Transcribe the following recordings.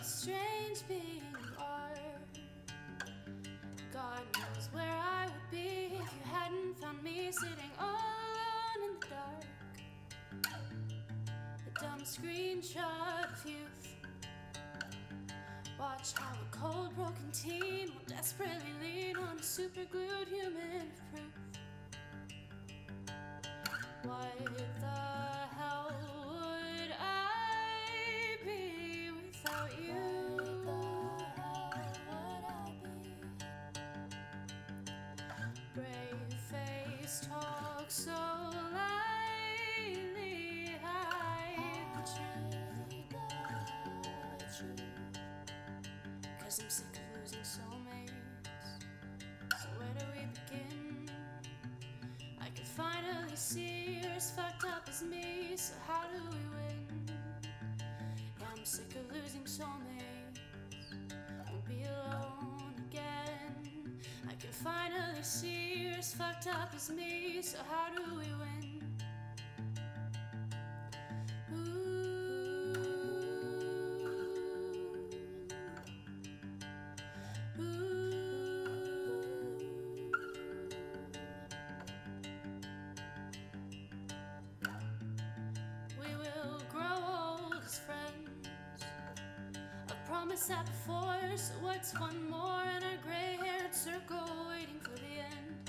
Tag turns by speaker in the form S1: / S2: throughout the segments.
S1: strange being you are. God knows where I would be if you hadn't found me sitting all alone in the dark. A dumb screenshot of youth. Watch how a cold, broken teen will desperately lean on a superglued human of proof. What the hell would I be without you? Brave face talk so lightly, hide the truth. 'Cause I'm sick of losing soulmates. So where do we begin? I can finally see you're as fucked up as me, so how do we win? Yeah, I'm sick of losing soulmates. Won't be alone again. I can finally see you're as fucked up as me, so how do we win? Promised that before, so what's one more in our gray-haired circle waiting for the end?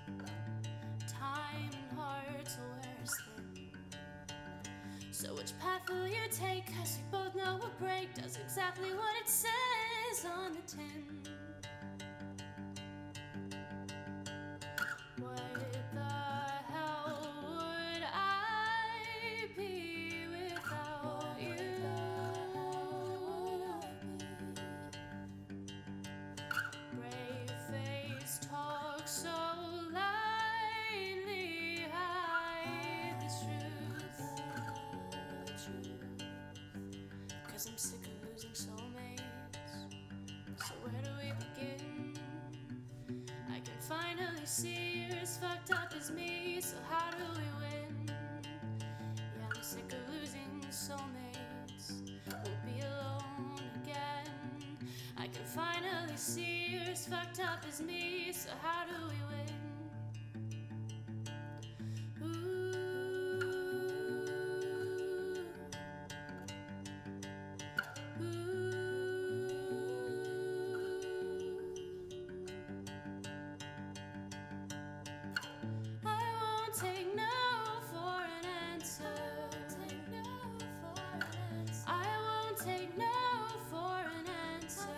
S1: Time and hearts will wear us thin. So which path will you take? 'Cause we both know a break does exactly what it says on the tin. What the hell would I be without you? Talk so lightly, hide the truth. 'Cause I'm sick of losing soulmates. So where do we begin? I can finally see you're as fucked up as me, so how do we win? Yeah, I'm sick of losing soulmates. Won't be alone again. I can finally see you're as fucked up as me, so how do we win? I won't take no for an answer. I won't take no for an answer.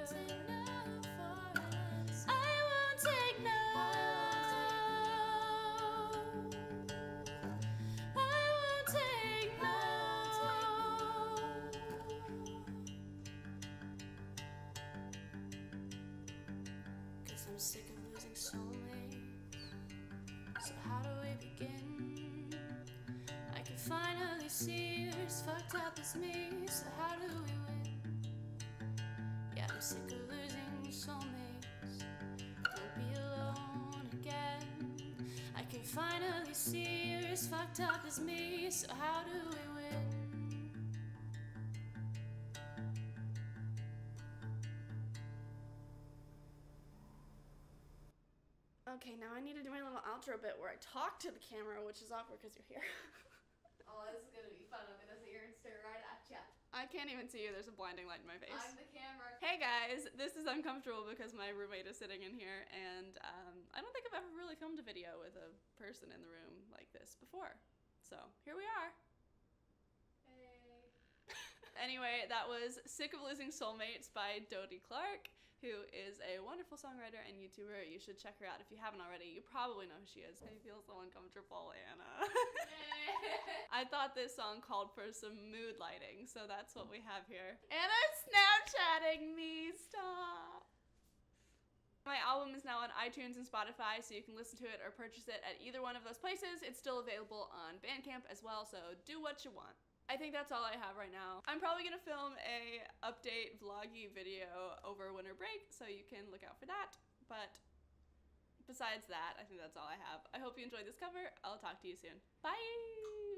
S1: I'm sick of losing soulmates. So how do we begin? I can finally see you're as fucked up as me, so how do we win? Yeah, I'm sick of losing soulmates. Won't be alone again. I can finally see you're as fucked up as me, so how do we win? Okay, now I need to do my little outro bit where I talk to the camera, which is awkward because you're here.
S2: Oh, this is gonna be fun. I'm gonna sit here and stare right at ya.
S1: I can't even see you. There's a blinding light in my face.
S2: I'm the camera.
S1: Hey guys, this is uncomfortable because my roommate is sitting in here, and I don't think I've ever really filmed a video with a person in the room like this before. So here we are.
S2: Hey.
S1: Anyway, that was Sick of Losing Soulmates by Dodie Clark, who is a wonderful songwriter and YouTuber. You should check her out if you haven't already. You probably know who she is. I feel so uncomfortable, Anna. I thought this song called for some mood lighting, so that's what we have here. Anna's Snapchatting me, stop. My album is now on iTunes and Spotify, so you can listen to it or purchase it at either one of those places. It's still available on Bandcamp as well, so do what you want. I think that's all I have right now. I'm probably gonna film a update vloggy video over winter break, so you can look out for that. But besides that, I think that's all I have. I hope you enjoyed this cover. I'll talk to you soon. Bye!